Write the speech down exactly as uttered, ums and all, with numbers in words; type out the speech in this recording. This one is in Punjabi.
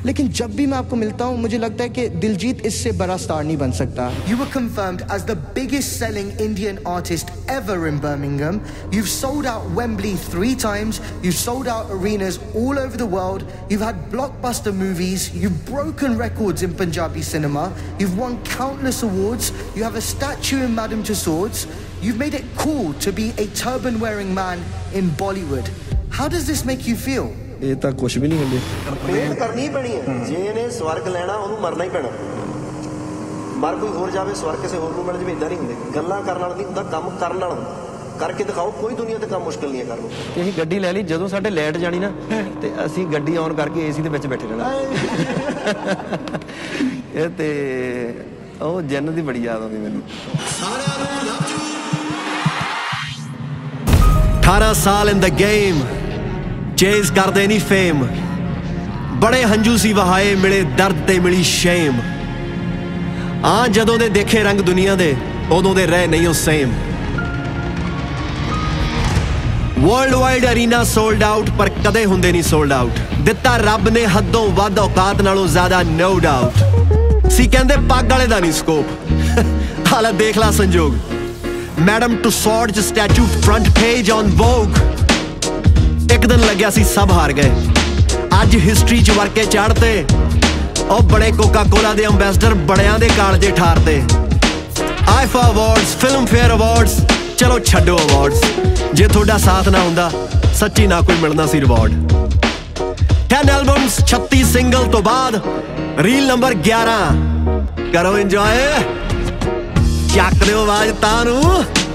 लेकिन जब भी मैं आपको मिलता हूँ मुझे लगता है कि दिलजीत इससे बड़ा स्टार नहीं बन सकता। You were confirmed as the biggest selling Indian artist ever in Birmingham. You've sold out Wembley three times. You've sold out arenas all over the world. You've had blockbuster movies. You've broken records in Punjabi cinema. You've won countless awards. You have a statue in Madame Tussauds. You've made it cool to be a turban-wearing man in Bollywood. How does this make you feel? ਇਹ ਤਾਂ ਕੁਝ ਵੀ ਨਹੀਂ ਹੁੰਦੇ। ਮਿਹਨਤ ਕਰਨੀ ਪੈਣੀ ਹੈ। ਜੇ ਇਹਨੇ ਸਵਰਗ ਲੈਣਾ ਉਹਨੂੰ ਮਰਨਾ ਹੀ ਪੈਣਾ। ਮਰ ਕੋਈ ਹੋਰ ਜਾਵੇ ਸਵਰਗ ਕਿਸੇ ਹੋਰ ਨੂੰ ਮਿਲ ਜਾਵੇ ਇਦਾਂ ਨਹੀਂ ਹੁੰਦੇ। ਗੱਲਾਂ ਕਰਨ ਨਾਲ ਨਹੀਂ ਹੁੰਦਾ, ਕੰਮ ਕਰਨ ਨਾਲ ਹੁੰਦਾ। ਕਰਕੇ ਦਿਖਾਓ, ਕੋਈ ਦੁਨੀਆ ਤੇ ਕੰਮ ਮੁਸ਼ਕਿਲ ਨਹੀਂ ਹੈ ਕਰਨ ਨੂੰ। ਤੇ ਅਸੀਂ ਗੱਡੀ ਲੈ ਲਈ, ਜਦੋਂ ਸਾਡੇ ਲਾਈਟ ਜਾਣੀ ਨਾ ਤੇ ਅਸੀਂ ਗੱਡੀ ਔਨ ਕਰਕੇ ਏਸੀ ਦੇ ਵਿੱਚ ਬੈਠੇ ਰਹਿਣਾ। ਇਹ ਤੇ ਉਹ ਜੰਨ ਦੀ ਬੜੀ ਯਾਦ ਆਉਂਦੀ ਮੈਨੂੰ। ਅਠਾਰਾਂ ਸਾਲ ਇਨ ਦ ਗੇਮ ਚੇਜ਼ ਕਰਦੇ ਨਹੀਂ ਫੇਮ, ਬੜੇ ਹੰਝੂ ਸੀ ਵਹਾਏ, ਮਿਲੇ ਦਰਦ ਤੇ ਮਿਲੀ ਸ਼ੇਮ। ਆ ਜਦੋਂ ਦੇ ਦੇਖੇ ਰੰਗ ਦੁਨੀਆ ਦੇ, ਉਦੋਂ ਦੇ ਰਹਿ ਨਹੀਂ ਉਹ same. World wide arena sold out, ਪਰ ਕਦੇ ਹੁੰਦੇ ਨਹੀਂ ਸੋਲਡ ਆਊਟ। ਦਿੱਤਾ ਰੱਬ ਨੇ ਹੱਦੋਂ ਵੱਧ, ਔਕਾਤ ਨਾਲੋਂ ਜ਼ਿਆਦਾ ਨੋ ਡਾਊਟ। ਸੀ ਕਹਿੰਦੇ ਪੱਗ ਵਾਲੇ ਦਾ ਨਹੀਂ ਸਕੋਪ, ਹਾਲਾ ਦੇਖ ਲਾ ਸੰਜੋਗ। Madam Tussaud statue front page on Vogue. ਇੱਕ ਦਿਨ ਲੱਗਿਆ ਸੀ ਸਭ ਹਾਰ ਗਏ, ਅੱਜ ਹਿਸਟਰੀ ਚ ਵਰਕੇ ਚੜ੍ਹਤੇ। ਉਹ ਬੜੇ ਕੋਕਾ ਕੋਲਾ ਦੇ ਅੰਬੈਸਡਰ ਬੜਿਆਂ ਦੇ ਕਾਲਜੇ ਠਾਰਤੇ। IIFA awards, Filmfare awards, ਚਲੋ ਛੱਡੋ ਅਵਾਰਡਸ। ਜੇ ਤੁਹਾਡਾ ਸਾਥ ਨਾ ਹੁੰਦਾ ਸੱਚੀ ਨਾ ਕੋਈ ਮਿਲਣਾ ਸੀ ਰਿਵਾਰਡ। ਦਸ ਐਲਬਮਸ, ਛੱਤੀ ਸਿੰਗਲ ਤੋਂ ਬਾਅਦ ਰੀਲ ਨੰਬਰ ਗਿਆਰਾਂ। ਕਰੋ ਇੰਜੋਏ, ਚੱਕ ਦਿਓ ਆਵਾਜ਼ ਤਾਂ ਨੂੰ।